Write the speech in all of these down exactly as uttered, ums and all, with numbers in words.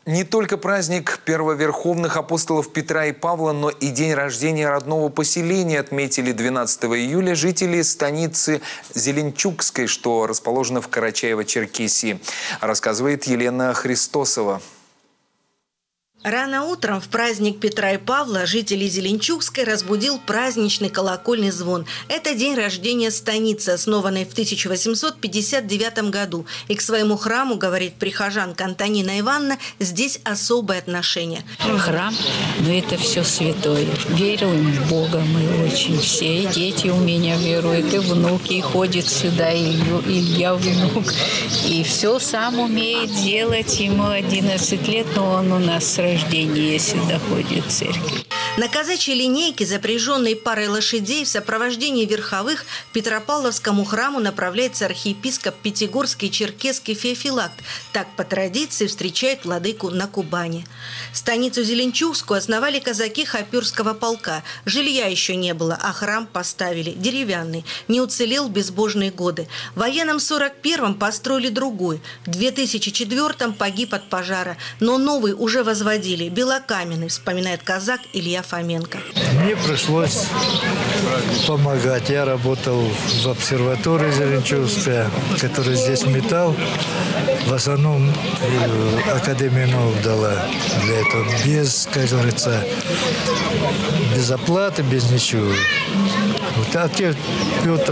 Не только праздник первоверховных апостолов Петра и Павла, но и день рождения родного поселения отметили двенадцатого июля жители станицы Зеленчукской, что расположено в Карачаево-Черкесии, рассказывает Елена Христосова. Рано утром в праздник Петра и Павла жителей Зеленчукской разбудил праздничный колокольный звон. Это день рождения станицы, основанной в тысяча восемьсот пятьдесят девятом году. И к своему храму, говорит прихожанка Антонина Ивановна, здесь особое отношение. Храм, но это все святое. Веруем в Бога мы очень все. И дети у меня веруют, и внуки, и ходят сюда, и Илья внук. И все сам умеет делать. Ему одиннадцать лет, но он у нас с рождения сюда ходит в церковь. На казачьей линейке, запряженной парой лошадей в сопровождении верховых, к Петропавловскому храму направляется архиепископ Пятигорский Черкесский Феофилакт. Так по традиции встречает владыку на Кубани. Станицу Зеленчукскую основали казаки Хопюрского полка. Жилья еще не было, а храм поставили деревянный. Не уцелел в безбожные годы. В военном сорок первом построили другой. В две тысячи четвёртом погиб от пожара. Но новый уже возводили, белокаменный, вспоминает казак Илья Фоменко. Мне пришлось помогать. Я работал в обсерватории Зеленчукская, которая здесь металл. В основном Академия наук дала для этого. Без, как говорится, без оплаты, без ничего. Вот, а те Петр,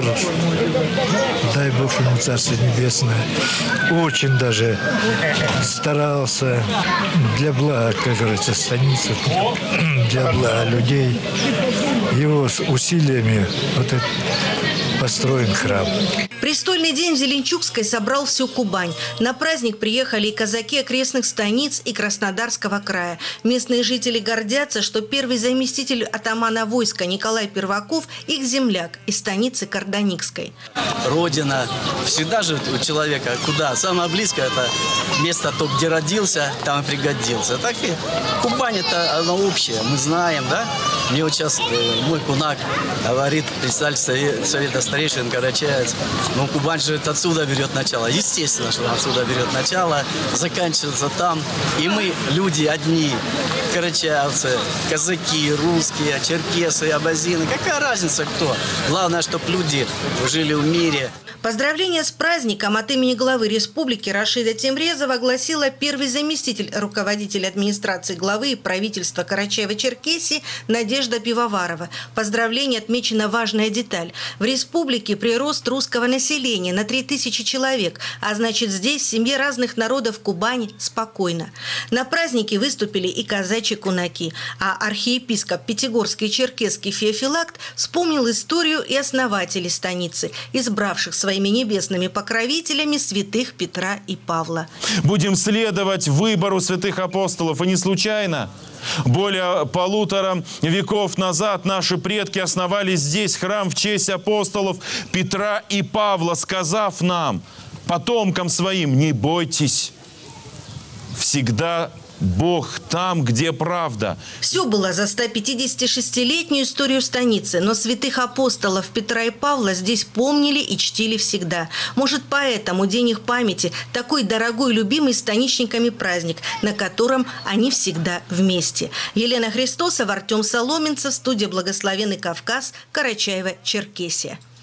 дай Бог ему Царство Небесное, очень даже старался для блага, как говорится, станицы, для блага людей. Его с усилиями вот этот построен храм. Престольный день в Зеленчукской собрал всю Кубань. На праздник приехали и казаки окрестных станиц и Краснодарского края. Местные жители гордятся, что первый заместитель атамана войска Николай Перваков – их земляк из станицы Карданикской. Родина всегда же у человека куда? Самое близкое – это место, то, где родился, там и пригодился. Так и Кубань – это оно общее. Мы знаем, да? Мне вот сейчас мой кунак говорит, председатель совета старейшин Карачаевец, но Кубань же это отсюда берет начало. Естественно, что отсюда берет начало, заканчивается там. И мы люди одни, карачаевцы, казаки, русские, черкесы, абазины. Какая разница кто? Главное, чтобы люди жили в мире. Поздравления с праздником от имени главы республики Рашида Темрезова огласила первый заместитель руководителя администрации главы и правительства Карачаево-Черкесии Надежда Пивоварова. В поздравлении отмечена важная деталь. В республике прирост русского населения на три тысячи человек, а значит здесь в семье разных народов Кубани спокойно. На празднике выступили и казачьи кунаки, а архиепископ Пятигорский Черкесский Феофилакт вспомнил историю и основателей станицы, избравших своими небесными покровителями святых Петра и Павла. Будем следовать выбору святых апостолов, и не случайно. Более полутора веков назад наши предки основали здесь храм в честь апостолов Петра и Павла, сказав нам, потомкам своим: не бойтесь, всегда Бог там, где правда. Все было за стопятидесятишестилетнюю историю станицы, но святых апостолов Петра и Павла здесь помнили и чтили всегда. Может, поэтому день их памяти такой дорогой и любимый станичниками праздник, на котором они всегда вместе. Елена Христосова, Артем Соломенцев, студия «Благословенный Кавказ», Карачаево-Черкесия.